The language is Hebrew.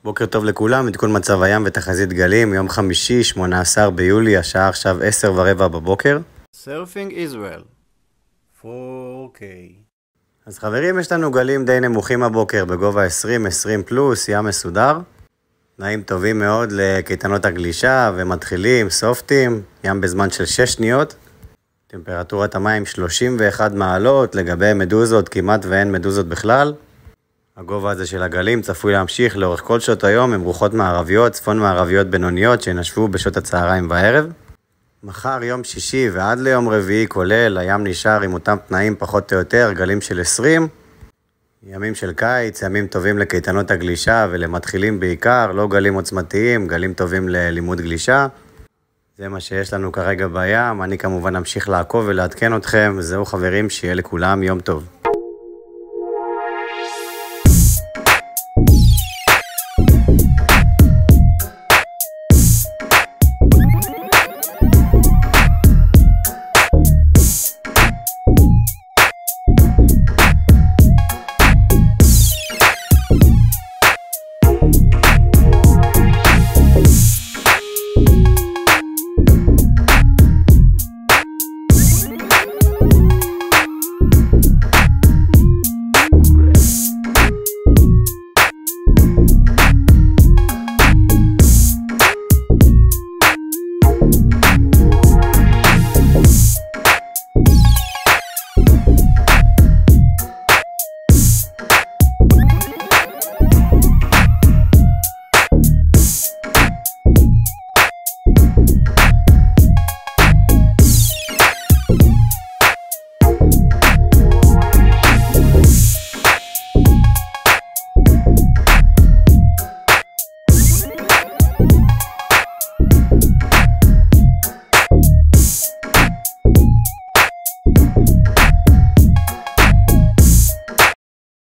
בוקר טוב לכולם, עדכון מצב הים ותחזית גלים, יום חמישי, 18 ביולי, השעה עכשיו 10:15 בבוקר. Surfing Israel 4K. אז חברים, יש לנו גלים די נמוכים הבוקר, בגובה 20 פלוס, ים מסודר. תנאים טובים מאוד לקייטנות הגלישה ומתחילים, סופטים, ים בזמן של 6 שניות. טמפרטורת המים 31 מעלות, לגבי מדוזות כמעט ואין מדוזות בכלל. הגובה הזה של הגלים צפוי להמשיך לאורך כל שעות היום עם רוחות מערביות, צפון מערביות בינוניות שנשבו בשעות הצהריים בערב. מחר יום שישי ועד ליום רביעי כולל, הים נשאר עם אותם תנאים פחות או יותר, גלים של 20. ימים של קיץ, ימים טובים לקייטנות הגלישה ולמתחילים בעיקר, לא גלים עוצמתיים, גלים טובים ללימוד גלישה. זה מה שיש לנו כרגע בים, אני כמובן אמשיך לעקוב ולעדכן אתכם. זהו חברים, שיהיה לכולם יום טוב.